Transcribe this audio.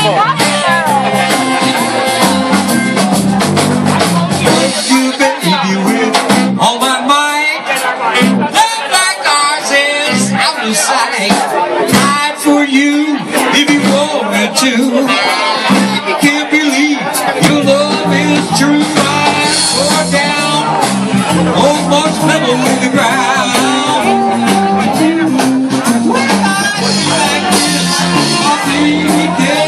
You baby with all my might, love like ours is out of sight. Fight for you if you want me to. I can't believe your love is true. I tore down almost level with the ground. When I feel like this, I think we can.